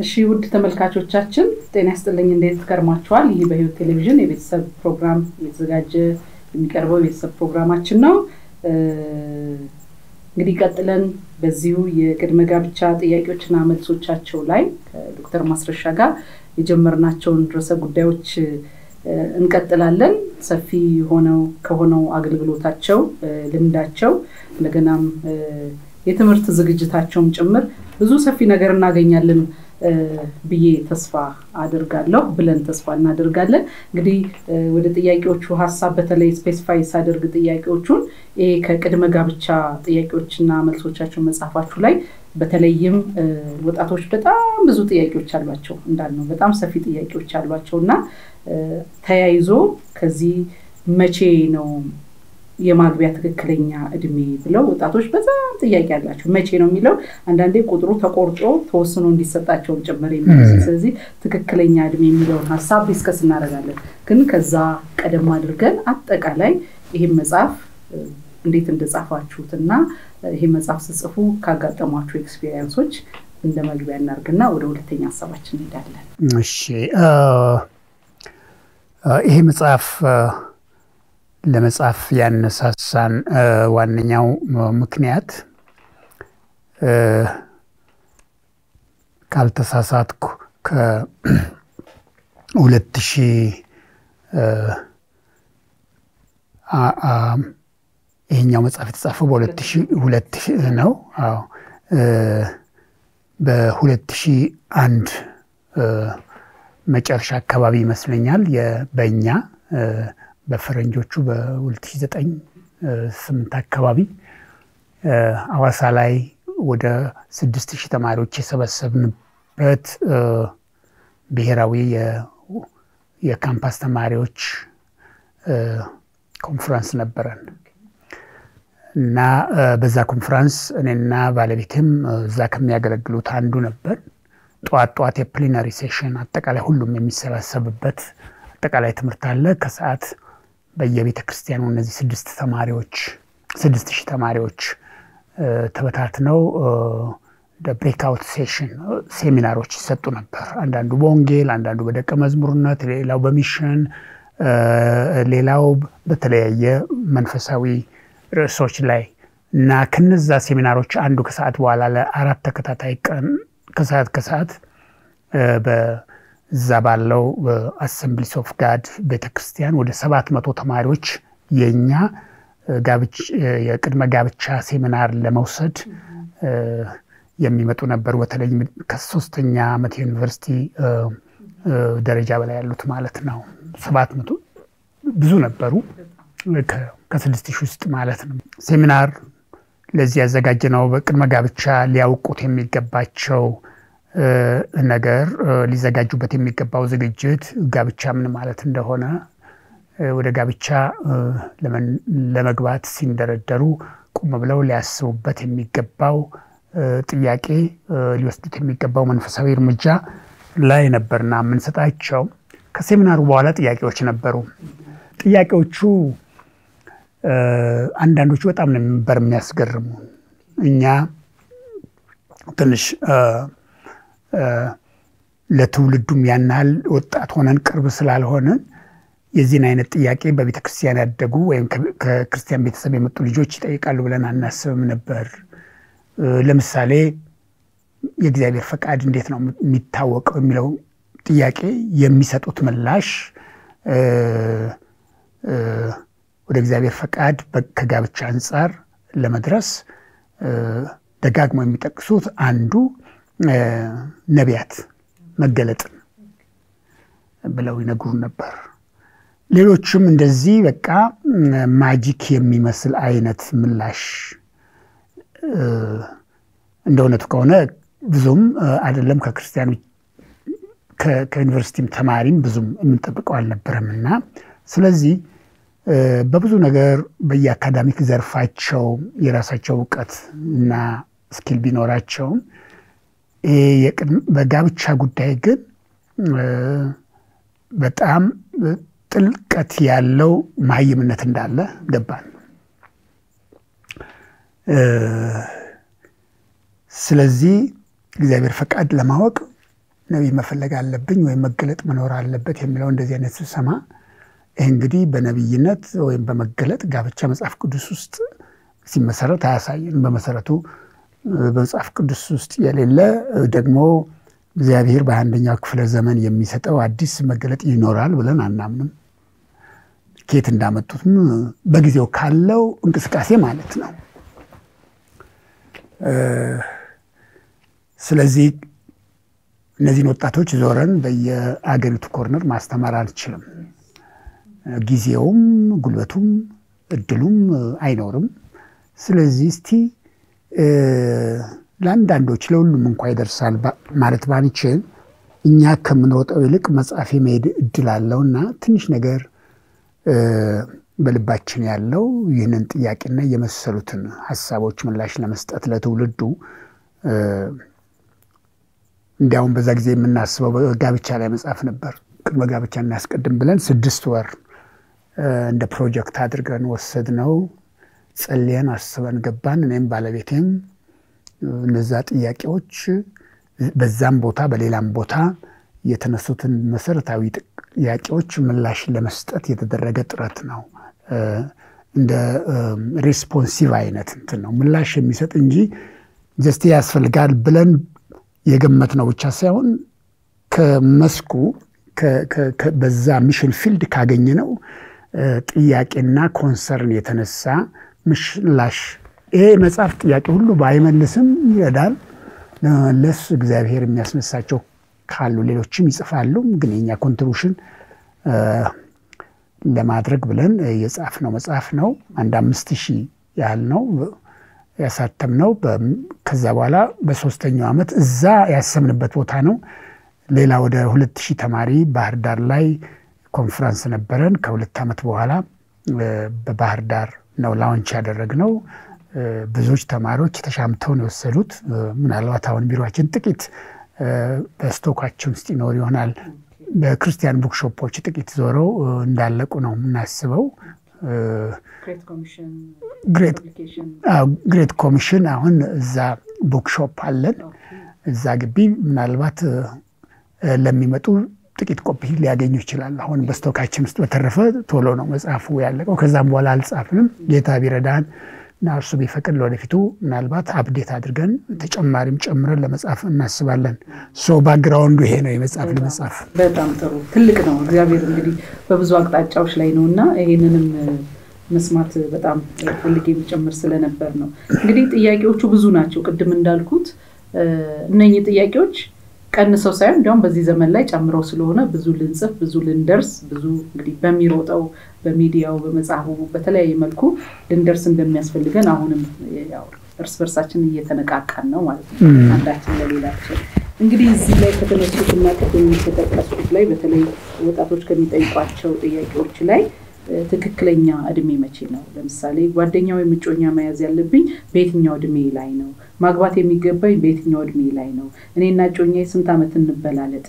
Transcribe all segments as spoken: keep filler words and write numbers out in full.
እሺ ውድ ተመልካቾቻችን ጤና ይስጥልኝ እንዴት ከርማችኋል ይህ በህይወት ቴሌቪዥን የቤተሰብ ፕሮግራም የተዘጋጀ የሚቀርበው የቤተሰብ ፕሮግራማችን ነው እንግዲህ ቀጥለን በዚሁ የቅድመ ጋብቻ ጥያቄዎችና መልሶቻቸው ላይ ዶክተር ማስረሻ ጋር የጀመርናቸውን ርዕሰ ጉዳዮች እንቀጥላለን ሰፊ ሆነው ከሆነው አገልግሎታቸው ልምዳቸው ለገናም የትምህርት ዝግጅታቸውም ጭምር ብዙ ሰፊ ነገር እናገኛለን ብዬ ተስፋ አድርጋለሁ ብለን ተስፋ እናደርጋለን እንግዲህ ወደ ጥያቄዎቹ ሐሳብ በተለይ ስፔሲፋይ ሳደርግ ጥያቄዎቹን ይሄ ከቅድመ ጋብቻ ጥያቄዎችና መልሶቻቸው መጻፋችሁ ላይ በተለይም ወጣቶች በጣም ብዙ ጥያቄዎች አሏቸው እንዳልነው በጣም ሰፊ ጥያቄዎች አሏቸውና ተያይዞ ከዚህ መቼ ነው የማግቢያ ትክክለኛ እድሜ ብለው ወጣቶች በጣም ጥያቄ አላቸው መቼ ነው የሚለው አንዳንዴ ቁጥሩ ተቆርጦ ተወስኖ እንዲሰጣቸው ጭምር የሚመስል ስለዚህ ትክክለኛ እድሜ የሚለውን ሐሳብ ዲስከስ እናደርጋለን ግን ከዛ ቀደም አድርገን አጠቃላይ ይሄ መጽሐፍ እንዴት እንደጻፋችሁትና ይሄ መጽሐፍ ጽፉ ካጋጠማችሁ ኤክስፒሪየንሶች እንደመግቢያ እናርግና ወደ ሁለተኛ ሐሳባችን እንሄዳለን እሺ ይሄ መጽሐፍ ለመጽሐፍ ያነሳሳን ዋነኛው ምክንያት ካልተሳሳትኩ ከ ሁለት ሺህ ይሄኛው መጽሐፍ የተጻፈው በሁለት ሺህ ነው አዎ በ2001 መጨረሻ አካባቢ ይመስለኛል የበእኛ በፈረንጆቹ በ2009 ስምንት አካባቢ አዋሳ ላይ ወደ ስድስት ሺህ ተማሪዎች የሰበሰብንበት ብሔራዊ የካምፓስ ተማሪዎች ኮንፈረንስ ነበረን እና በዛ ኮንፈረንስ እኔና ባለቤቴም እዛ ከሚያገለግሉት አንዱ ነበር ጧት ጧት የፕሊነሪ ሴሽን አጠቃላይ ሁሉም የሚሰበሰብበት አጠቃላይ ትምህርት አለ ከሰዓት በየቤተክርስቲያኑ እነዚህ ስድስት ተማሪዎች ስድስት ሺህ ተማሪዎች ተበታትነው በብሬክአውት ሴሽን ሴሚናሮች ይሰጡ ነበር አንዳንዱ በወንጌል አንዳንዱ በደቀ መዝሙርነት ሌላው በሚሽን ሌላው በተለያየ መንፈሳዊ ርዕሶች ላይ እና ከነዛ ሴሚናሮች አንዱ ከሰዓት በኋላ ለአራት ተከታታይ ቀን ከሰዓት ከሰዓት በዛ ባለው አሰምብሊስ ኦፍ ጋድ ቤተክርስቲያን ወደ ሰባት መቶ ተማሪዎች የኛ ጋብቻ የቅድመ ጋብቻ ሴሚናር ለመውሰድ የሚመጡ ነበር በተለይ ከሶስተኛ ዓመት ዩኒቨርሲቲ ደረጃ በላይ ያሉት ማለት ነው ሰባት መቶ ብዙ ነበሩ ከስድስት ሺህ ውስጥ ማለት ነው ሴሚናር ለዚህ ያዘጋጀነው በቅድመ ጋብቻ ሊያውቁት የሚገባቸው ነገር ሊዘጋጁበት የሚገባው ዝግጅት ጋብቻ ምን ማለት እንደሆነ ወደ ጋብቻ ለመግባት ሲንደረደሩ ቁም ብለው ሊያስቡበት የሚገባው ጥያቄ ሊወስዱት የሚገባው መንፈሳዊ እርምጃ ላይ ነበርና ምን ሰጣቸው ከሴሚናሩ በኋላ ጥያቄዎች ነበሩ ጥያቄዎቹ አንዳንዶቹ በጣም ነበር የሚያስገርሙ እኛ ትንሽ ለትውልዱም ያናል ወጣት ሆነን ቅርብ ስላልሆነ የዚህን አይነት ጥያቄ በቤተክርስቲያን ያደጉ ወይም ከክርስቲያን ቤተሰብ የመጡ ልጆች ይጠይቃሉ ብለን አናስብም ነበር ለምሳሌ የእግዚአብሔር ፈቃድ እንዴት ነው የሚታወቀው የሚለው ጥያቄ የሚሰጡት ምላሽ ወደ እግዚአብሔር ፈቃድ ከጋብቻ አንፃር ለመድረስ ደጋግመው የሚጠቅሱት አንዱ ነቢያት መገለጥ ብለው ይነግሩን ነበር ሌሎችም እንደዚህ በቃ ማጂክ የሚመስል አይነት ምላሽ እንደውነቱ ከሆነ ብዙም አይደለም ከክርስቲያኑ ከዩኒቨርሲቲም ተማሪም ብዙም የምንጠብቀው አልነበረምና ስለዚህ በብዙ ነገር በየአካዳሚክ ዘርፋቸው የራሳቸው ዕውቀት እና ስኪል ቢኖራቸው በጋብቻ ጉዳይ ግን በጣም ጥልቀት ያለው ማይምነት እንዳለ ገባን ስለዚህ እግዚአብሔር ፈቃድ ለማወቅ ነብይ መፈለግ አለብኝ ወይ መገለጥ መኖር አለበት የሚለው እንደዚህ አይነት ሰማ ይሄ እንግዲህ በነብይነት ወይ በመገለጥ ጋብቻ መጽሐፍ ቅዱስ ውስጥ ሲመሰረት አያሳየን በመሰረቱ በመጽሐፍ ቅዱስ ውስጥ የሌለ ደግሞ እግዚአብሔር በአንደኛው ክፍለ ዘመን የሚሰጠው አዲስ መገለጥ ይኖራል ብለን አናምንም ከየት እንዳመጡትም በጊዜው ካለው እንቅስቃሴ ማለት ነው ስለዚህ እነዚህ ወጣቶች ዞረን በየአገሪቱ ኮርነር ማስተማር አንችልም ጊዜውም ጉልበቱም እድሉም አይኖርም ስለዚህ እስቲ ለአንዳንዶች ለሁሉም እንኳን ይደርሳል ማለት ባንችል እኛ ከምንወጣው ይልቅ መጽሐፍ የመሄድ እድል አለውና ትንሽ ነገር በልባችን ያለው ይህንን ጥያቄና የመሰሉትን ሐሳቦች ምላሽ ለመስጠት ለትውልዱ እንዲያውም በዛ ጊዜ የምናስበው ጋብቻ ላይ መጽሐፍ ነበር ቅድመ ጋብቻ እናስቀድም ብለን ስድስት ወር እንደ ፕሮጀክት አድርገን ወሰድነው ጸልየን አስበን ገባን እኔም ባለቤቴም እነዛ ጥያቄዎች በዛም ቦታ በሌላም ቦታ የተነሱትን መሰረታዊ ጥያቄዎች ምላሽ ለመስጠት የተደረገ ጥረት ነው እንደ ሪስፖንሲቭ አይነት እንትን ነው ምላሽ የሚሰጥ እንጂ ጀስት ያስፈልጋል ብለን የገመትነው ብቻ ሳይሆን ከመስኩ በዛ ሚሽን ፊልድ ካገኘነው ጥያቄና ኮንሰርን የተነሳ ምላሽ ይሄ መጽሐፍ ጥያቄ ሁሉ ባይመልስም ይረዳል ለመመለስ እግዚአብሔር የሚያስነሳቸው ካሉ ሌሎችም ይጽፋሉ ግን የኛ ኮንትሪቢዩሽን ለማድረግ ብለን የጻፍነው መጽሐፍ ነው አንድ አምስት ሺህ ያህል ነው ያሳተምነው ከዛ በኋላ በሶስተኛው አመት እዛ ያሰምንበት ቦታ ነው ሌላ ወደ ሁለት ሺህ ተማሪ ባህር ዳር ላይ ኮንፈረንስ ነበረን ከሁለት አመት በኋላ በባህር ዳር ነው ላውንች ያደረግነው ብዙዎች ተማሪዎች ተሻምተው ነው ወሰዱት ምናልባት አሁን ቢሮአችን ጥቂት በስቶካችን ውስጥ ይኖር ይሆናል በክርስቲያን ቡክሾፖች ጥቂት ዞረው እንዳለቁ ነው እናስበው ግሬት ኮሚሽን ግሬት ግሬት ኮሚሽን አሁን እዛ ቡክሾፕ አለን እዛ ግቢ ምናልባት ለሚመጡ ጥቂት ኮፒ ሊያገኙ ይችላል አሁን በስቶካችን ውስጥ በተረፈ ቶሎ ነው መጽሐፉ ያለቀው ከዛም በኋላ አልጻፍንም ጌታ ቢረዳን ናርሱ ቢፈቅድ ለወደፊቱ ምናልባት አፕዴት አድርገን ተጨማሪም ጨምረን ለመጻፍ እናስባለን ሶ ባክግራውንዱ ይሄ ነው የመጽሐፍ ለመጻፍ በጣም ጥሩ ትልቅ ነው እግዚአብሔር እንግዲህ በብዙ አቅጣጫዎች ላይ ነውና ይሄንንም መስማት በጣም ፈልጌ ቢጨምር ስለነበር ነው እንግዲህ ጥያቄዎቹ ብዙ ናቸው ቅድም እንዳልኩት እነኚህ ጥያቄዎች ቀንሰው ሳይሆን እንዲያውም በዚህ ዘመን ላይ ጨምረው ስለሆነ ብዙ ልንጽፍ ብዙ ልንደርስ ብዙ እንግዲህ በሚሮጠው በሚዲያው በመጽሐፉ በተለያየ መልኩ ልንደርስ እንደሚያስፈልገን አሁንም ያው እርስ በርሳችን እየተነቃቃን ነው ማለት ነው አንዳችን ለሌላችን እንግዲህ እዚህ ላይ ከተነሱትና ቅድም የተጠቀሱት ላይ በተለይ ወጣቶች ከሚጠይቋቸው ጥያቄዎች ላይ ትክክለኛ እድሜ መቼ ነው ለምሳሌ ጓደኛው የሚጮኛ መያዝ ያለብኝ በየትኛው እድሜ ላይ ነው ማግባት የሚገባኝ በየትኛው እድሜ ላይ ነው እኔና ጮኛዬ ስንት አመት እንበላለጥ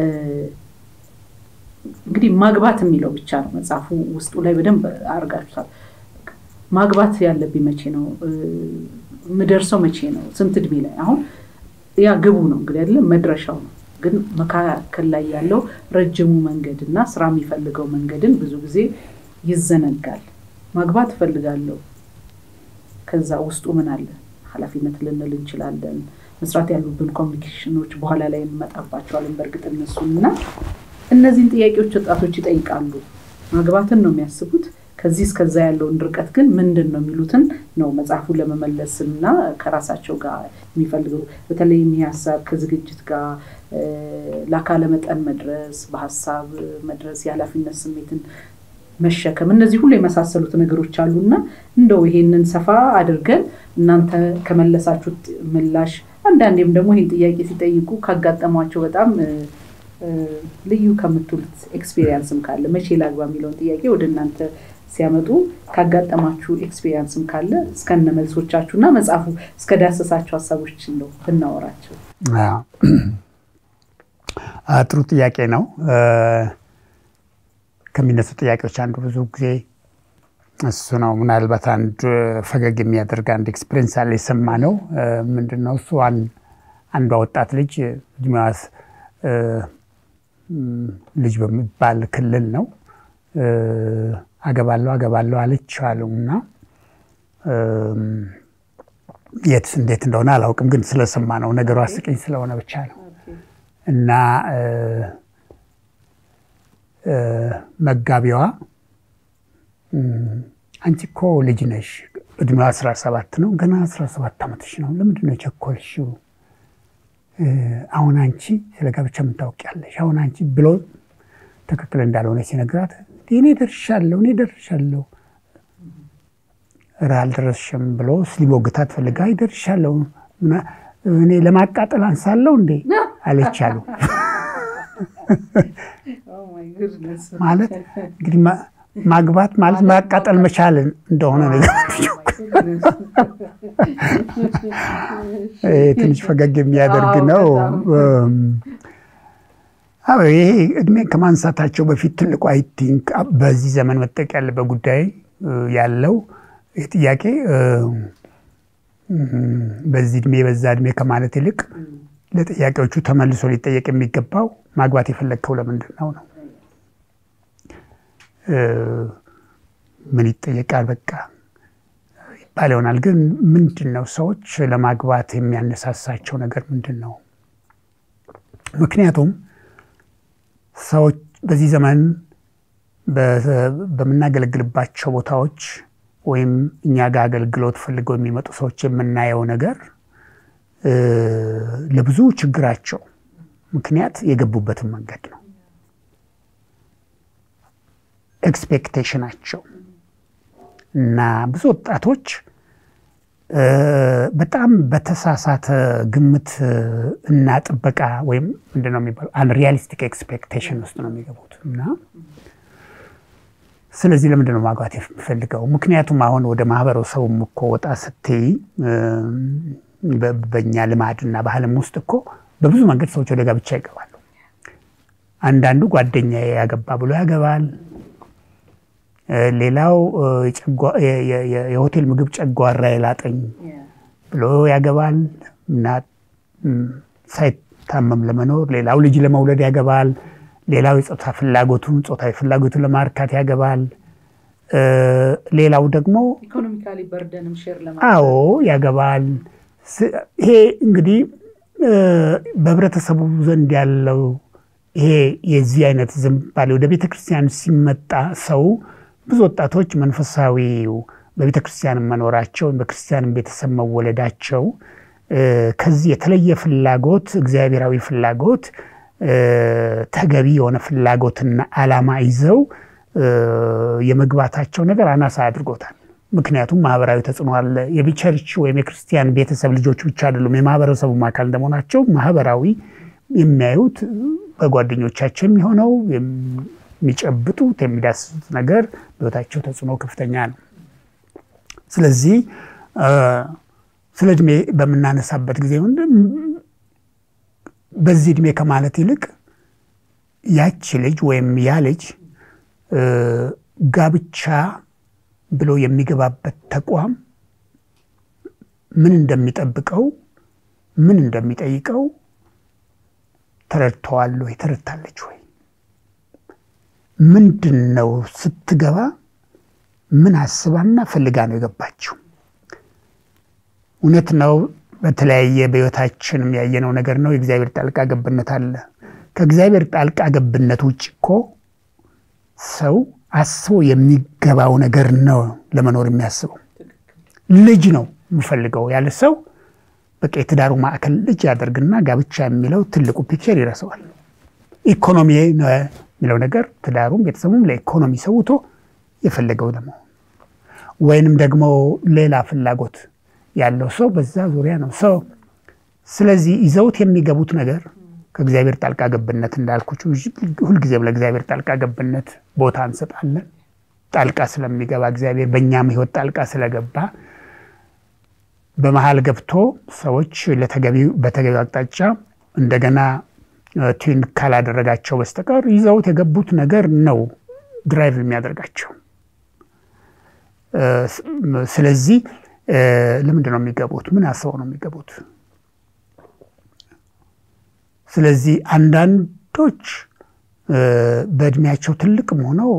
እንግዲህ ማግባት የሚለው ብቻ ነው መጽሐፉ ውስጡ ላይ በደንብ አርጋችኋል ማግባት ያለብኝ መቼ ነው ምደርሰው መቼ ነው ስንት እድሜ ላይ አሁን ያ ግቡ ነው እንግዲህ አይደለም መድረሻው ነው ግን መካከል ላይ ያለው ረጅሙ መንገድና ስራ የሚፈልገው መንገድን ብዙ ጊዜ ይዘነጋል ማግባት ፈልጋለሁ ከዛ ውስጡ ምን አለ ኃላፊነት ልንል እንችላለን መስራት ያሉብን ኮሚኒኬሽኖች በኋላ ላይ እንመጣባቸዋለን በርግጥ እነሱና እነዚህን ጥያቄዎች ወጣቶች ይጠይቃሉ ማግባትን ነው የሚያስቡት ከዚህ እስከዛ ያለው እንድርቀት ግን ምንድነው የሚሉትን ነው መጽሐፉን ለመመለስና ከራሳቸው ጋር የሚፈልገው በተለይ የሚያሳብ ከዝግጅት ጋር ለአካለ መጠን መድረስ በሐሳብ መድረስ ያላፊነት ስሜትን መሸከም እነዚህ ሁሉ የመሳሰሉት ነገሮች አሉና እንደው ይሄንን ሰፋ አድርገን እናንተ ከመለሳችሁት ምላሽ አንዳንዴም ደግሞ ይሄን ጥያቄ ሲጠይቁ ካጋጠሟቸው በጣም ልዩ ከምትሉት ኤክስፒሪየንስም ካለ መቼ ላግባ የሚለውን ጥያቄ ወደ እናንተ ሲያመጡ ካጋጠማችሁ ኤክስፒሪየንስም ካለ እስከነ መልሶቻችሁና መጽሐፉ እስከ ዳሰሳችሁ ሐሳቦች ነው ብናወራቸው ጥሩ ጥያቄ ነው ከሚነሱ ጥያቄዎች አንዱ ብዙ ጊዜ እሱ ነው ምናልባት አንድ ፈገግ የሚያደርግ አንድ ኤክስፒሪየንስ አለ የሰማነው ምንድነው እሱ አንዷ ወጣት ልጅ ጅማስ ልጅ በሚባል ክልል ነው አገባለሁ አገባለሁ አለች አሉና የት እንዴት እንደሆነ አላውቅም ግን ስለሰማ ነው ነገሩ አስቂኝ ስለሆነ ብቻ ነው እና መጋቢዋ አንቺ እኮ ልጅ ነሽ እድሜዋ አስራ ሰባት ነው ገና አስራ ሰባት አመትሽ ነው ለምንድን ነው ቸኮልሽው አሁን አንቺ ስለጋብቻ ምን ታውቂያለሽ አሁን አንቺ ብሎ ተከክለ እንዳልሆነ ሲነግራት እኔ ደርሻለሁ እኔ ደርሻለሁ ራል ደርሽም ብሎ ስሊቦግታት ፈልጋ ይደርሻለሁ እኔ ለማቃጠል አንሳለሁ እንዴ አለቻሉ ኦ ማይ ጉድነስ ማለት እንግዲህ ማግባት ማለት ማቃጠል መቻል እንደሆነ ነገር እህ ትንሽ ፈገግ የሚያደርግ ነው አዎ ይሄ እድሜ ከማንሳታቸው በፊት ትልቁ አይ ቲንክ በዚህ ዘመን መጠቅ ያለበት ጉዳይ ያለው ጥያቄ በዚህ እድሜ በዛ እድሜ ከማለት ይልቅ ለጥያቄዎቹ ተመልሶ ሊጠየቅ የሚገባው ማግባት የፈለከው ለምንድን ነው ነው ምን ይጠየቃል በቃ ይባላል ግን ምንድነው ሰዎች ለማግባት የሚያነሳሳቸው ነገር ምንድነው ምክንያቱም ሰዎች በዚህ ዘመን በመናገለግልባቸው ቦታዎች ወይም እኛ ጋር አገልግሎት ፈልገው የሚመጡ ሰዎች የምናየው ነገር ለብዙ ችግራቸው ምክንያት የገቡበት መንገድ ነው ኤክስፔክቴሽናቸው እና ብዙ ወጣቶች በጣም በተሳሳተ ግምት እና ጥበቃ ወይም ምንድነው የሚባለው አንሪያሊስቲክ ኤክስፔክቴሽን ውስጥ ነው የሚገቡት እና ስለዚህ ለምንድነው ማግባት የፈለገው ምክንያቱም አሁን ወደ ማህበረሰቡ እኮ ወጣ ስትይ በበኛ ልማድና ባህልም ውስጥ እኮ በብዙ መንገድ ሰዎች ወደ ጋብቻ ይገባሉ አንዳንዱ ጓደኛዬ ያገባ ብሎ ያገባል ሌላው የሆቴል ምግብ ጨጓራ ይላጠኝ ብሎ ያገባል እና ሳይታመም ለመኖር ሌላው ልጅ ለመውለድ ያገባል ሌላው የጾታ ፍላጎቱን ጾታዊ ፍላጎቱን ለማርካት ያገባል ሌላው ደግሞ ኢኮኖሚካሊ በርደንም ሼር ለማድረግ አዎ ያገባል ይሄ እንግዲህ በህብረተሰቡ ዘንድ ያለው ይሄ የዚህ አይነት ዝምባሌ ወደ ቤተክርስቲያን ሲመጣ ሰው ብዙ ወጣቶች መንፈሳዊው በቤተክርስቲያን መኖራቸው በክርስቲያን ቤተሰብ መወለዳቸው ከዚህ የተለየ ፍላጎት እግዚአብሔራዊ ፍላጎት ተገቢ የሆነ ፍላጎትና አላማ ይዘው የመግባታቸው ነገር አናሳ አድርጎታል ምክንያቱም ማህበራዊ ተጽዕኖ አለ የቢቸርች ወይም የክርስቲያን ቤተሰብ ልጆች ብቻ አይደሉም የማህበረሰቡ ማካል እንደሆናቸው ማህበራዊ የሚያዩት በጓደኞቻቸው የሚሆነው የሚጨብጡት የሚዳስሱት ነገር በታቸው ተጽዕኖ ከፍተኛ ነው ስለዚህ ስለድሜ በመናነሳበት ጊዜ በዚህ ድሜ ከማለት ይልቅ ያቺ ልጅ ወይም ያ ልጅ ጋብቻ ብሎ የሚገባበት ተቋም ምን እንደሚጠብቀው ምን እንደሚጠይቀው ተረድቷል ወይ ተረድታለች ወይ ምንድነው ስትገባ ምን አስባና ፈልጋ ነው የገባችው እውነት ነው በተለያየ በህይወታችን ያየነው ነገር ነው የእግዚአብሔር ጣልቃ ገብነት አለ ከእግዚአብሔር ጣልቃ ገብነት ውጭ እኮ ሰው አስቦ የሚገባው ነገር ነው ለመኖር የሚያስበው ልጅ ነው የሚፈልገው ያለ ሰው በቃ የትዳሩ ማዕከል ልጅ ያደርግና ጋብቻ የሚለው ትልቁ ፒክቸር ይረሳዋል ኢኮኖሚ ነው የሚለው ነገር ትዳሩም ቤተሰቡም ለኢኮኖሚ ሰውቶ የፈለገው ደግሞ ወይንም ደግሞ ሌላ ፍላጎት ያለው ሰው በዛ ዙሪያ ነው ሰው ስለዚህ ይዘውት የሚገቡት ነገር ከእግዚአብሔር ጣልቃ ገብነት እንዳልኩት ሁሉ ጊዜም ለእግዚአብሔር ጣልቃ ገብነት ቦታ እንሰጣለን ጣልቃ ስለሚገባ እግዚአብሔር በእኛም ህይወት ጣልቃ ስለገባ በመሃል ገብቶ ሰዎች ለተገቢው በተገቢው አቅጣጫ እንደገና ቲን ካላደረጋቸው በስተቀር ይዘውት የገቡት ነገር ነው ድራይቭ የሚያደርጋቸው ስለዚህ ለምንድን ነው የሚገቡት ምን አስበው ነው የሚገቡት ስለዚህ አንዳንዶች በእድሜያቸው ትልቅም ሆነው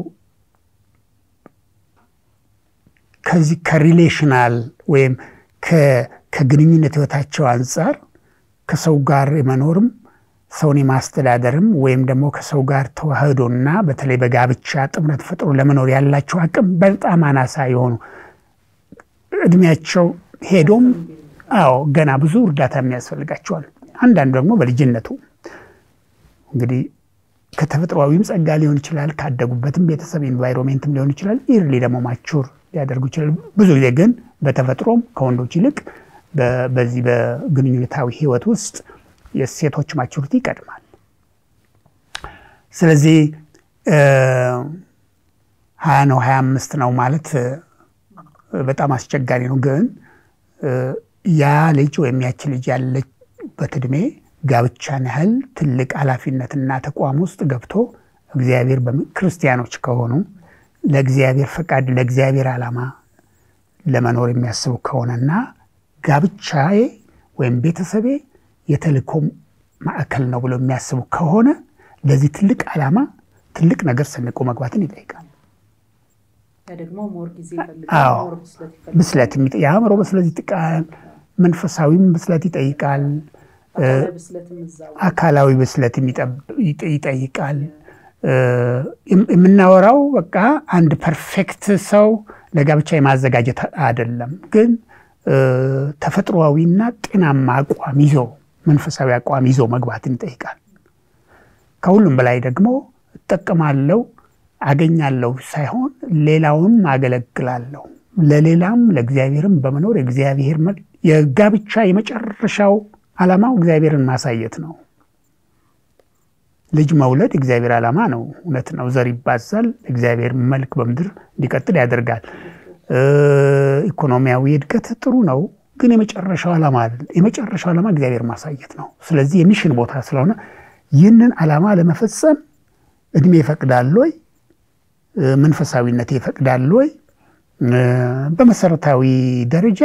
ከዚህ ከሪሌሽናል ወይም ከግንኙነት ህይወታቸው አንፃር ከሰው ጋር የመኖርም ሰውን የማስተዳደርም ወይም ደግሞ ከሰው ጋር ተዋህዶና በተለይ በጋብቻ ጥምረት ፈጥሮ ለመኖር ያላቸው አቅም በጣም አናሳ የሆኑ እድሜያቸው ሄዶም አዎ ገና ብዙ እርዳታ የሚያስፈልጋቸዋል። አንዳንድ ደግሞ በልጅነቱ እንግዲህ ከተፈጥሯዊም ጸጋ ሊሆን ይችላል ካደጉበትም ቤተሰብ ኢንቫይሮንመንትም ሊሆን ይችላል ኢርሊ ደግሞ ማቹር ሊያደርጉ ይችላል። ብዙ ጊዜ ግን በተፈጥሮም ከወንዶች ይልቅ በዚህ በግንኙነታዊ ህይወት ውስጥ የሴቶች ማቹሪቲ ይቀድማል። ስለዚህ ሀያ ነው ሀያ አምስት ነው ማለት በጣም አስቸጋሪ ነው። ግን ያ ልጅ ወይም ያቺ ልጅ ያለበት እድሜ ጋብቻን ያህል ትልቅ ኃላፊነትና ተቋም ውስጥ ገብቶ እግዚአብሔር በክርስቲያኖች ከሆኑ ለእግዚአብሔር ፈቃድ ለእግዚአብሔር ዓላማ ለመኖር የሚያስቡ ከሆነና ጋብቻዬ ወይም ቤተሰቤ የተልእኮ ማዕከል ነው ብሎ የሚያስቡ ከሆነ ለዚህ ትልቅ ዓላማ ትልቅ ነገር ሰንቆ መግባትን ይጠይቃል። ደግሞ ሞር ጊዜ ይፈልጋል ሞር ብስለት ይፈልጋል ብስለት የሚጠይቃል ብስለት ይጠይቃል መንፈሳዊም ብስለት ይጠይቃል አካላዊ ብስለት ይጠይቃል። የምናወራው በቃ አንድ ፐርፌክት ሰው ለጋብቻ የማዘጋጀት አይደለም ግን ተፈጥሯዊና ጤናማ አቋም ይዞ መንፈሳዊ አቋም ይዞ መግባትን ይጠይቃል። ከሁሉም በላይ ደግሞ ተጠቅማለሁ አገኛለሁ ሳይሆን ሌላውን ማገለግላለሁ ለሌላም ለእግዚአብሔርም በመኖር እግዚአብሔር የጋብቻ የመጨረሻው ዓላማው እግዚአብሔርን ማሳየት ነው። ልጅ መውለድ እግዚአብሔር ዓላማ ነው። እውነት ነው። ዘር ይባዛል እግዚአብሔር መልክ በመድር እንዲቀጥል ያደርጋል። ኢኮኖሚያዊ እድገት ጥሩ ነው ግን የመጨረሻው ዓላማ አይደል። የመጨረሻው ዓላማ እግዚአብሔር ማሳየት ነው። ስለዚህ የሚሽን ቦታ ስለሆነ ይህንን ዓላማ ለመፈጸም እድሜ ይፈቅዳል ወይ መንፈሳዊነት ይፈቅዳል ወይ በመሰረታዊ ደረጃ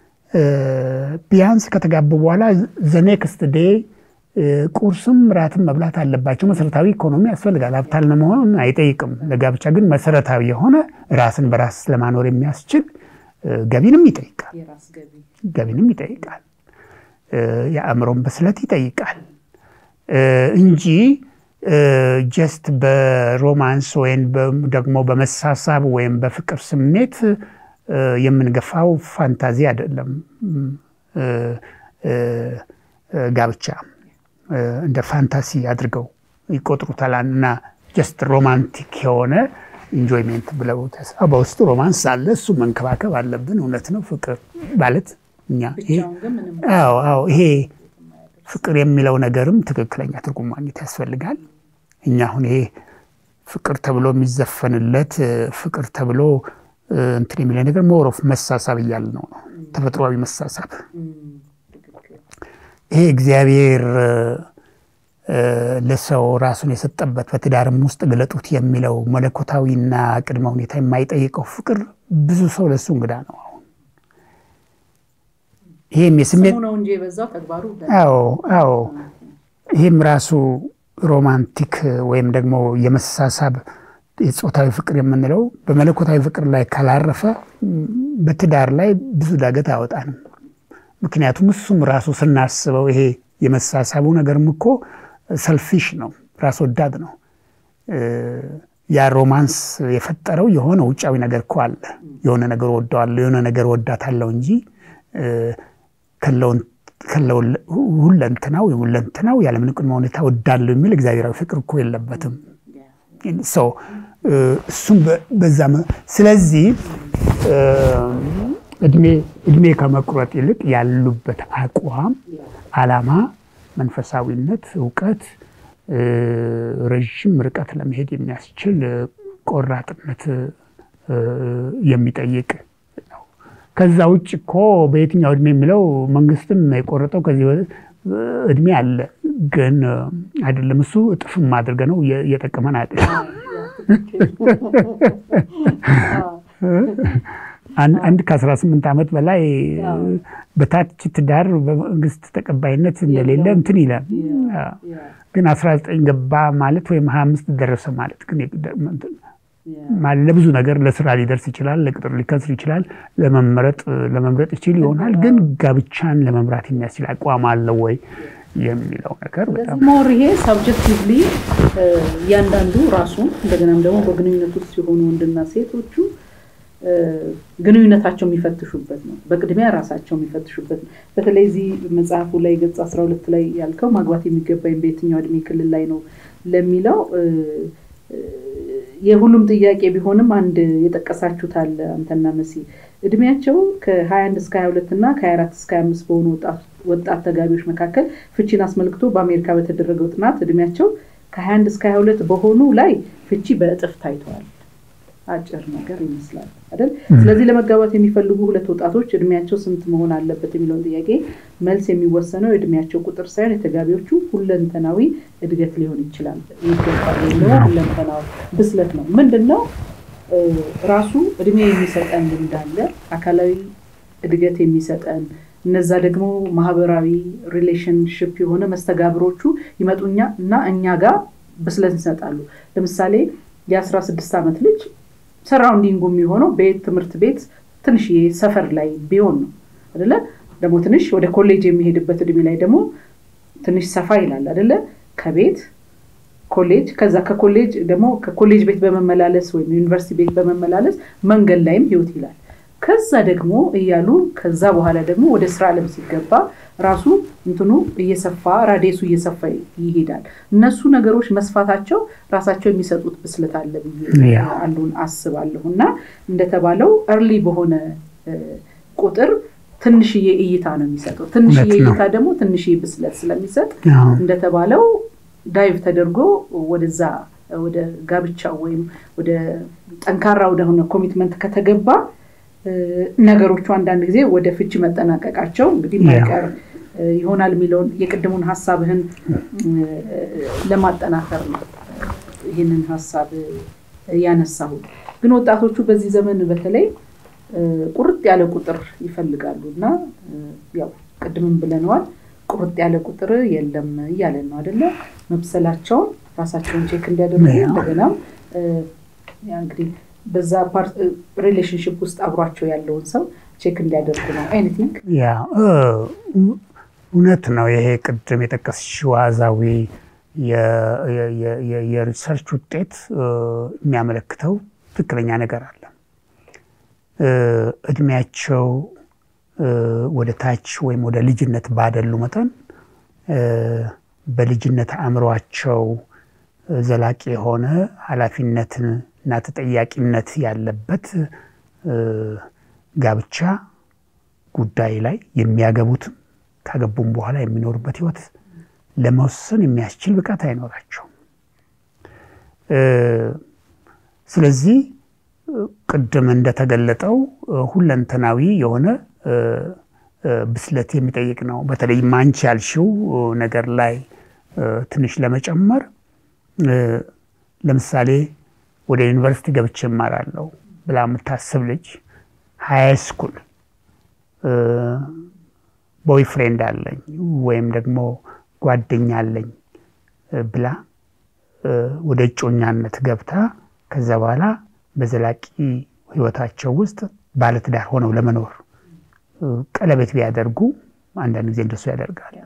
ቢያንስ ከተጋቡ በኋላ the next day ቁርስም ራትም መብላት አለባቸው። መሰረታዊ ኢኮኖሚ ያስፈልጋል። ሀብታም ለመሆን አይጠይቅም። ለጋብቻ ግን መሰረታዊ የሆነ ራስን በራስ ለማኖር የሚያስችል ገቢንም ይጠይቃል። የራስ ገቢ ገቢንም ይጠይቃል። የአእምሮም ብስለት ይጠይቃል እንጂ ጀስት በሮማንስ ወይም ደግሞ በመሳሳብ ወይም በፍቅር ስሜት የምንገፋው ፋንታዚ አይደለም። ጋብቻ እንደ ፋንታሲ አድርገው ይቆጥሩታልና ጀስት ሮማንቲክ የሆነ ኢንጆይመንት ብለው ተሳባ ውስጥ ሮማንስ አለ። እሱ መንከባከብ አለብን። እውነት ነው። ፍቅር ማለት እኛ ይሄ አዎ አዎ ይሄ ፍቅር የሚለው ነገርም ትክክለኛ ትርጉም ማግኘት ያስፈልጋል። እኛ አሁን ይሄ ፍቅር ተብሎ የሚዘፈንለት ፍቅር ተብሎ እንትን የሚለው ነገር ሞር ኦፍ መሳሳብ ይያል ነው ተፈጥሯዊ መሳሳብ። ይሄ እግዚአብሔር ለሰው ራሱን የሰጠበት በትዳርም ውስጥ ገለጡት የሚለው መለኮታዊና ቅድመ ሁኔታ የማይጠይቀው ፍቅር ብዙ ሰው ለሱ እንግዳ ነው። አሁን ይሄም የስሜት ነው እንጂ በዛው ተግባሩ አዎ አዎ ይሄም ራሱ ሮማንቲክ ወይም ደግሞ የመሳሳብ የጾታዊ ፍቅር የምንለው በመለኮታዊ ፍቅር ላይ ካላረፈ በትዳር ላይ ብዙ ዳገት ያወጣል። ምክንያቱም እሱም ራሱ ስናስበው ይሄ የመሳሳቡ ነገርም እኮ ሰልፊሽ ነው፣ ራስ ወዳድ ነው። ያ ሮማንስ የፈጠረው የሆነ ውጫዊ ነገር እኮ አለ። የሆነ ነገር ወደዋለሁ የሆነ ነገር ወዳታለሁ እንጂ ከለውን ከለው ሁለንተናው ሁለንተናው ያለ ምንም ቅድመ ሁኔታ ወዳለሁ የሚል እግዚአብሔራዊ ፍቅር እኮ የለበትም። ሶ እሱም በዛ ስለዚህ እድሜ እድሜ ከመቁረጥ ይልቅ ያሉበት አቋም ዓላማ መንፈሳዊነት ዕውቀት ረጅም ርቀት ለመሄድ የሚያስችል ቆራጥነት የሚጠይቅ ነው። ከዛ ውጭ እኮ በየትኛው እድሜ የሚለው መንግስትም የቆረጠው ከዚህ እድሜ አለ ግን አይደለም። እሱ እጥፍም ማድረግ ነው የጠቀመን አይደለም። አንድ ከ18 ዓመት በላይ በታች ትዳር በመንግስት ተቀባይነት እንደሌለ እንትን ይላል ግን አስራ ዘጠኝ ገባ ማለት ወይም ሃያ አምስት ደረሰ ማለት ግን ማለት ለብዙ ነገር ለስራ ሊደርስ ይችላል ለቅጥር ሊከስር ይችላል ለመመረጥ ለመምረጥ ይችላል ይሆናል ግን ጋብቻን ለመምራት የሚያስችል አቋም አለው ወይ የሚለው ነገር በጣም ሞር ይሄ ሰብጀክቲቭሊ ያንዳንዱ ራሱ እንደገናም ደግሞ በግንኙነት ውስጥ ሲሆኑ ወንድና ሴቶቹ ግንኙነታቸው የሚፈትሹበት ነው በቅድሚያ ራሳቸው የሚፈትሹበት በተለይ እዚህ መጽሐፉ ላይ ገጽ አስራ ሁለት ላይ ያልከው ማግባት የሚገባኝ በየትኛው እድሜ ክልል ላይ ነው ለሚለው የሁሉም ጥያቄ ቢሆንም አንድ የጠቀሳችሁት አለ አንተና መሲ እድሜያቸው ከ21 እስከ ሃያ ሁለት እና ከ24 እስከ ሃያ አምስት በሆኑ ወጣት ወጣት ተጋቢዎች መካከል ፍቺን አስመልክቶ በአሜሪካ በተደረገው ጥናት እድሜያቸው ከ21 እስከ ሃያ ሁለት በሆኑ ላይ ፍቺ በእጥፍ ታይቷል አጭር ነገር ይመስላል አይደል ስለዚህ ለመጋባት የሚፈልጉ ሁለት ወጣቶች እድሜያቸው ስንት መሆን አለበት የሚለው ጥያቄ መልስ የሚወሰነው እድሜያቸው ቁጥር ሳይሆን የተጋቢዎቹ ሁለንተናዊ እድገት ሊሆን ይችላል ይገባል ነው ሁለንተናዊ ብስለት ነው ምንድነው ራሱ እድሜ የሚሰጠን እንዳለ አካላዊ እድገት የሚሰጠን እነዛ ደግሞ ማህበራዊ ሪሌሽንሺፕ የሆነ መስተጋብሮቹ ይመጡኛ እና እኛ ጋር ብስለት ይሰጣሉ ለምሳሌ የ16 ዓመት ልጅ ሰራውንዲንጉ የሚሆነው ቤት ትምህርት ቤት ትንሽ ሰፈር ላይ ቢሆን ነው አይደለ ደግሞ ትንሽ ወደ ኮሌጅ የሚሄድበት እድሜ ላይ ደግሞ ትንሽ ሰፋ ይላል አይደለ ከቤት ኮሌጅ ከዛ ከኮሌጅ ደግሞ ከኮሌጅ ቤት በመመላለስ ወይ ዩኒቨርሲቲ ቤት በመመላለስ መንገድ ላይም ህይወት ይላል ከዛ ደግሞ እያሉ ከዛ በኋላ ደግሞ ወደ ስራ ዓለም ሲገባ ራሱ እንትኑ እየሰፋ ራዲየሱ እየሰፋ ይሄዳል እነሱ ነገሮች መስፋታቸው ራሳቸው የሚሰጡት ብስለት አለ ብዬ አንዱን አስባለሁና እንደተባለው early በሆነ ቁጥር ትንሽዬ እይታ ነው የሚሰጠው ትንሽዬ እይታ ደግሞ ትንሽዬ ብስለት ስለሚሰጥ እንደተባለው ዳይቭ ተደርጎ ወደዛ ወደ ጋብቻው ወይም ወደ ጠንካራ ወደሆነ ኮሚትመንት ከተገባ ነገሮቹ አንዳንድ ጊዜ ወደ ፍቺ መጠናቀቃቸው እንግዲህ ማይቀር ይሆናል ሚሊዮን የቅድሙን ሐሳብህን ለማጠናከር ነው ይሄንን ሐሳብ ያነሳው ግን ወጣቶቹ በዚህ ዘመን በተለይ ቁርጥ ያለ ቁጥር ይፈልጋሉና ያው ቅድምም ብለናል ቁርጥ ያለ ቁጥር የለም ይያለን ነው አይደለ መብሰላቸው ራሳቸውን ቼክ እንዲያደርጉ እንደገና ያ እንግዲህ በዛ ፓርት ሪሌሽንሺፕ ውስጥ አብሯቸው ያለውን ሰው ቼክ እንዲያደርጉ ነው ኤኒቲንግ ያ እውነት ነው ይሄ ቅድም የተከሰሽው አዛዊ የሪሰርች ውጤት የሚያመለክተው ትክክለኛ ነገር አለ እድሜያቸው ወደ ታች ወይም ወደ ልጅነት ባደሉ መጠን በልጅነት አምሯቸው ዘላቂ የሆነ ኃላፊነትን እና ተጠያቂነት ያለበት ጋብቻ ጉዳይ ላይ የሚያገቡት ካገቡም በኋላ የሚኖርበት ህይወት ለመወሰን የሚያስችል ብቃት አይኖራቸው ስለዚህ ቅድም እንደተገለጠው ሁለንተናዊ የሆነ ብስለት የሚጠይቅ ነው በተለይ ማንቺ ያልሽው ነገር ላይ ትንሽ ለመጨመር ለምሳሌ ወደ ዩኒቨርሲቲ ገብቼ ማራለው ብላ መታሰብ ልጅ ሃይ ስኩል ቦይፍሬንድ አለኝ ወይም ደግሞ ጓደኛ አለኝ ብላ ወደ ጮኛነት ገብታ ከዛ በኋላ በዘላቂ ህይወታቸው ውስጥ ባለትዳር ሆነው ለመኖር ቀለበት ቢያደርጉ አንዳንድ ጊዜ እንደሱ ያደርጋሉ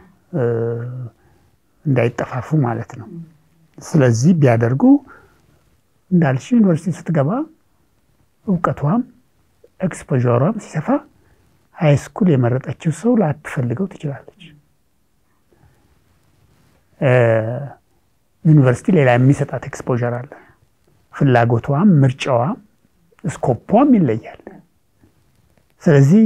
እንዳይጠፋፉ ማለት ነው ስለዚህ ቢያደርጉ እንዳልሽ ዩኒቨርሲቲ ስትገባ ዕውቀቷም ኤክስፖዠሯም ሲሰፋ ሃይ ስኩል የመረጠችው ሰው ላትፈልገው ትችላለች ዩኒቨርሲቲ ሌላ የሚሰጣት ኤክስፖዠር አለ ፍላጎቷም ምርጫዋም ስኮፖም ይለያል ስለዚህ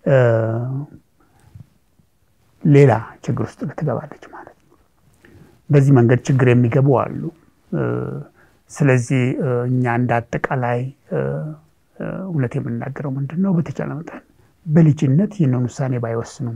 ሌላ ችግር ውስጥ ልትገባለች ማለት ነው በዚህ መንገድ ችግር የሚገቡ አሉ ስለዚህ እኛ እንዳጠቃላይ እውነት የምናገረው ምንድነው በተቻለ መጠን በልጅነት ይህንን ውሳኔ ባይወስኑም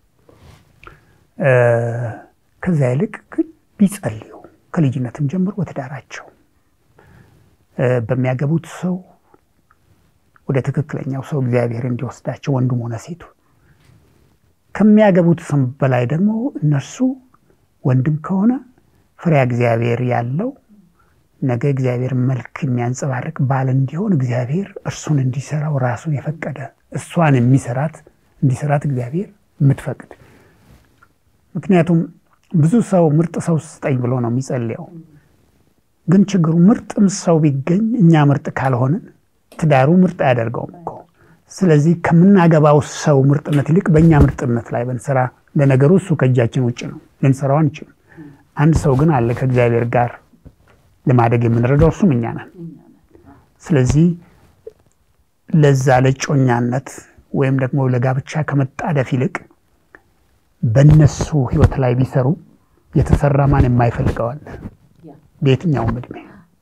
ከዛ ይልቅ ግን ቢጸልዩ ከልጅነትም ጀምሮ ወተዳራቸው በሚያገቡት ሰው ወደ ትክክለኛው ሰው እግዚአብሔር እንዲወስዳቸው ወንዱም ሆነ ሴቱ ከሚያገቡት ሰው በላይ ደግሞ እነሱ ወንድም ከሆነ ፍሬያ እግዚአብሔር ያለው ነገ እግዚአብሔር መልክ የሚያንጸባርቅ ባል እንዲሆን እግዚአብሔር እርሱን እንዲሰራው ራሱን የፈቀደ እሷን የሚሰራት እንዲሰራት እግዚአብሔር የምትፈቅድ ምክንያቱም ብዙ ሰው ምርጥ ሰው ስጠኝ ብሎ ነው የሚጸልየው ግን ችግሩ ምርጥም ሰው ቢገኝ እኛ ምርጥ ካልሆነን ትዳሩ ምርጥ ያደርገውም እኮ ስለዚህ ከምናገባው ሰው ምርጥነት ይልቅ በእኛ ምርጥነት ላይ በንሰራ ለነገሩ እሱ ከእጃችን ውጭ ነው ልንሰራው አንችልም አንድ ሰው ግን አለ ከእግዚአብሔር ጋር ለማደግ የምንረዳው እሱም እኛ ነን ስለዚህ ለዛ ለጮኛነት ወይም ደግሞ ለጋብቻ ከመጣደፍ ይልቅ በእነሱ ህይወት ላይ ቢሰሩ የተሰራ ማን የማይፈልገው አለ በየትኛው እድሜ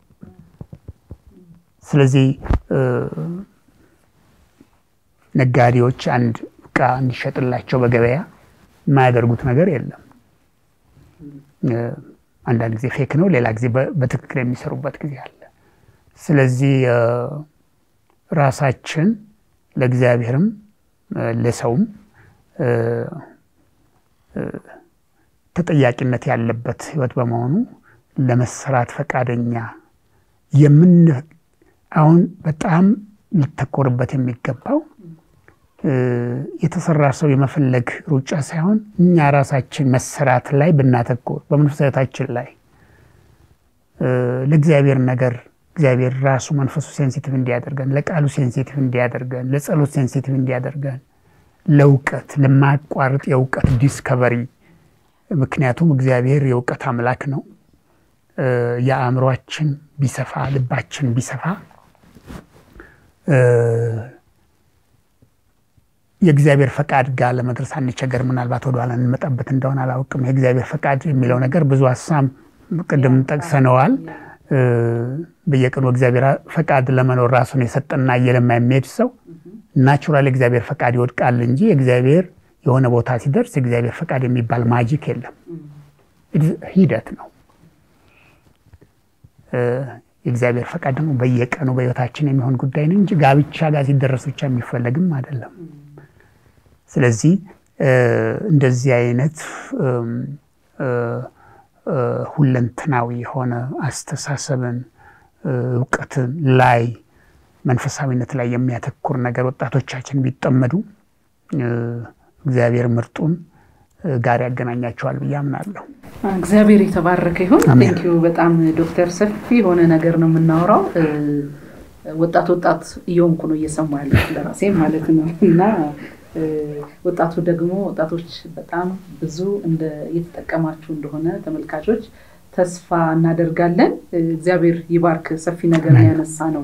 ስለዚህ ነጋዴዎች አንድ ዕቃ እንዲሸጥላቸው በገበያ የማያደርጉት ነገር የለም አንዳንድ ጊዜ ፌክ ነው ሌላ ጊዜ በትክክል የሚሰሩበት ጊዜ አለ ስለዚህ ራሳችን ለእግዚአብሔርም ለሰውም ተጠያቂነት ያለበት ህይወት በመሆኑ ለመስራት ፈቃደኛ የምን አሁን በጣም ሊተኮርበት የሚገባው የተሰራ ሰው የመፈለግ ሩጫ ሳይሆን እኛ ራሳችን መስራት ላይ ብናተኮር በመንፈሳዊታችን ላይ ለእግዚአብሔር ነገር እግዚአብሔር ራሱ መንፈሱ ሴንሲቲቭ እንዲያደርገን ለቃሉ ሴንሲቲቭ እንዲያደርገን ለጸሎት ሴንሲቲቭ እንዲያደርገን ለውቀት ለማቋረጥ የውቀት ዲስከቨሪ ምክንያቱም እግዚአብሔር የውቀት አምላክ ነው ያአምሮአችን ቢሰፋ ልባችን ቢሰፋ የእግዚአብሔር ፈቃድ ጋር ለመድረስ አንቸገር ምናልባት ወደኋላ እንመጣበት እንደሆነ አላውቅም የእግዚአብሔር ፈቃድ የሚለው ነገር ብዙ ሐሳብ ቅድም ጠቅሰነዋል በየቀኑ እግዚአብሔር ፈቃድ ለመኖር ራሱን የሰጠና የለማ የሚሄድ ሰው ናቹራሊ እግዚአብሔር ፈቃድ ይወድቃል እንጂ እግዚአብሔር የሆነ ቦታ ሲደርስ እግዚአብሔር ፈቃድ የሚባል ማጂክ የለም ሂደት ነው እግዚአብሔር ፈቃድ ደግሞ በየቀኑ በህይወታችን የሚሆን ጉዳይ ነው እንጂ ጋብቻ ጋር ሲደረስ ብቻ የሚፈልግም አይደለም ስለዚህ እንደዚህ አይነት ሁለንተናዊ ሆነ አስተሳሰብን ዕውቀትን ላይ መንፈሳዊነት ላይ የሚያተኩር ነገር ወጣቶቻችን ቢጠመዱ እግዚአብሔር ምርጡን ጋር ያገናኛቸዋል ብያምናለሁ እግዚአብሔር የተባረከ ይሁን ቴንክ ዩ በጣም ዶክተር ሰፊ ሆነ ነገር ነው የምናወራው ወጣት ወጣት እየሆንኩ ነው እየሰማሁ ያለው ለራሴ ማለት ነው እና ወጣቱ ደግሞ ወጣቶች በጣም ብዙ እንደ እየተጠቀማችሁ እንደሆነ ተመልካቾች ተስፋ እናደርጋለን እግዚአብሔር ይባርክ ሰፊ ነገር ያነሳ ነው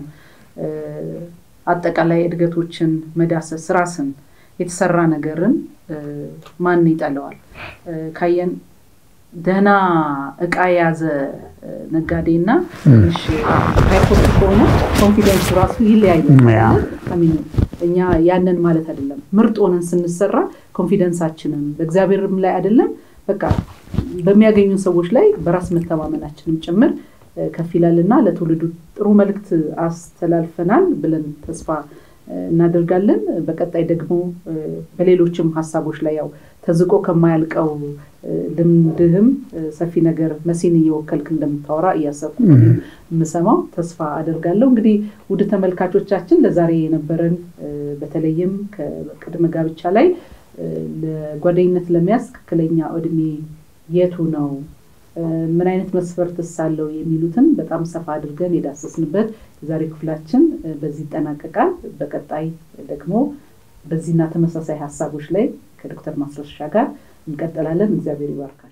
አጠቃላይ እድገቶችን መዳሰስ ራስን የተሰራ ነገርን ማን ይጣለዋል ካየን ደህና ዕቃ ያዘ ነጋዴና እሺ ሃይፖት ሆነ ኮንፊደንስ ራሱ ይለያያል አሚን እኛ ያንን ማለት አይደለም ምርጥ ሆነን ስንሰራ ኮንፊደንሳችንን በእግዚአብሔርም ላይ አይደለም በቃ በሚያገኙ ሰዎች ላይ በራስ መተማመናችንም ጭምር ከፊላልና ለትውልዱ ጥሩ መልእክት አስተላልፈናል ብለን ተስፋ እናደርጋለን በቀጣይ ደግሞ በሌሎችም ሐሳቦች ላይ ያው ተዝቆ ከማያልቀው ልምድህም ሰፊ ነገር መሲን እየወከልክ እንደምታወራ እያሰብኩ ምሰማው ተስፋ አደርጋለሁ እንግዲህ ውድ ተመልካቾቻችን ለዛሬ የነበረን በተለይም ከቅድመ ጋብቻ ላይ ለጓደኝነት ለሚያስ ትክክለኛ እድሜ የቱ ነው ምን አይነት መስፈርት ሳለው የሚሉትን በጣም ሰፋ አድርገን የዳሰስንበት ዛሬ ክፍላችን በዚህ ተጠናቀቃል በቀጣይ ደግሞ በዚህና ተመሳሳይ ሐሳቦች ላይ ከዶክተር ማስረሻ ጋር እንቀጥላለን እግዚአብሔር ይባርክ